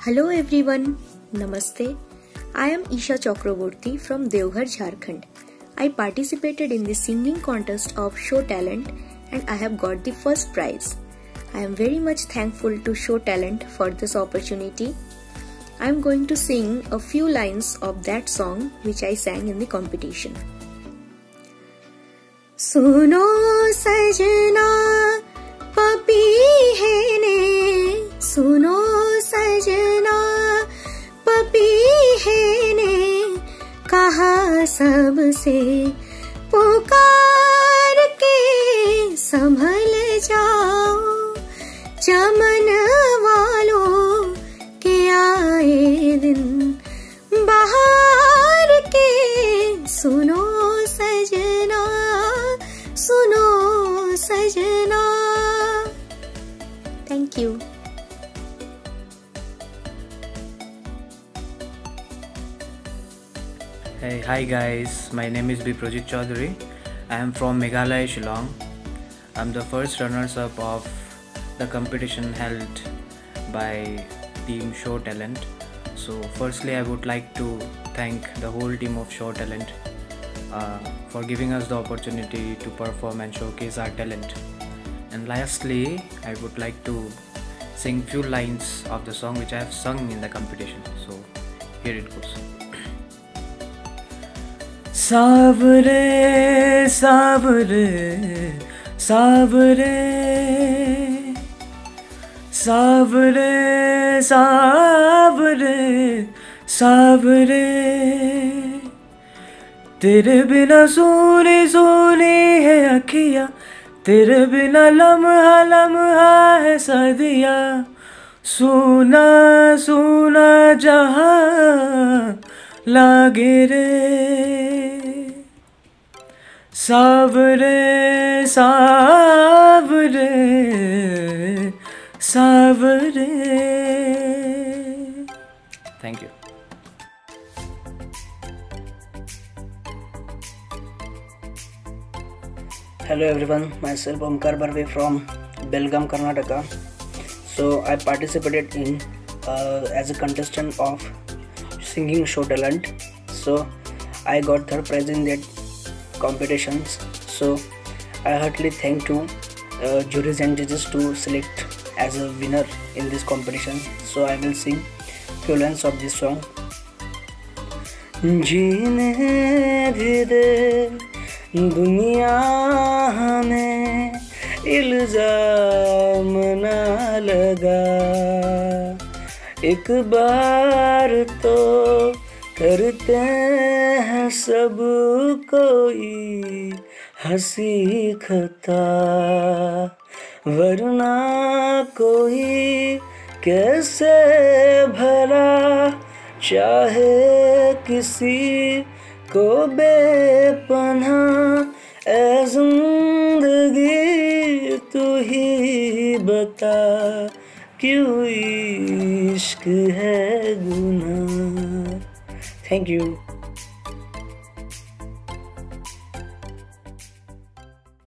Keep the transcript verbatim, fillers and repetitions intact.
Hello everyone, Namaste. I am Isha Chakraborty from Deoghar, Jharkhand. I participated in the singing contest of Show Talent and I have got the first prize. I am very much thankful to Show Talent for this opportunity. I am going to sing a few lines of that song which I sang in the competition. Suno sajna papihene, suno sajna papihene, कहा सबसे पुकार के संभल जाओ, चमन वालों के आए दिन बाहर के, सुनो सजना सुनो सजना. Thank you. Hey, hi guys, my name is Biprojit Chaudhary. I am from Meghalaya, Shillong. I am the first runners-up of the competition held by Team Show Talent. So firstly, I would like to thank the whole team of Show Talent uh, for giving us the opportunity to perform and showcase our talent. And lastly, I would like to sing few lines of the song which I have sung in the competition. So here it goes. सावरे सावरे सावरे सावरे सावरे सावरे, तेरे बिना सोनी सोनी है अखियाँ, तेरे बिना लम्हा लम्हा है सदिया, सोना सोना जहाँ लागे रे, सावरे सावरे सावरे. Thank you. Hello everyone, myself Omkar Barve from Belgaum, Karnataka. So I participated in uh, as a contestant of singing Show Talent. So I got third prize in that competitions. So I heartily thank to uh, juries and judges to select as a winner in this competition. So I will sing few lines of this song. जीने भी दे दुनिया हमें इल्जाम ना लगा, एक बार तो करते हैं सब कोई हंसी खता, वरना कोई कैसे भला चाहे किसी को बेपनाह, ऐ जिंदगी तू ही बता, क्यों इश्क है गुनाह. Thank you.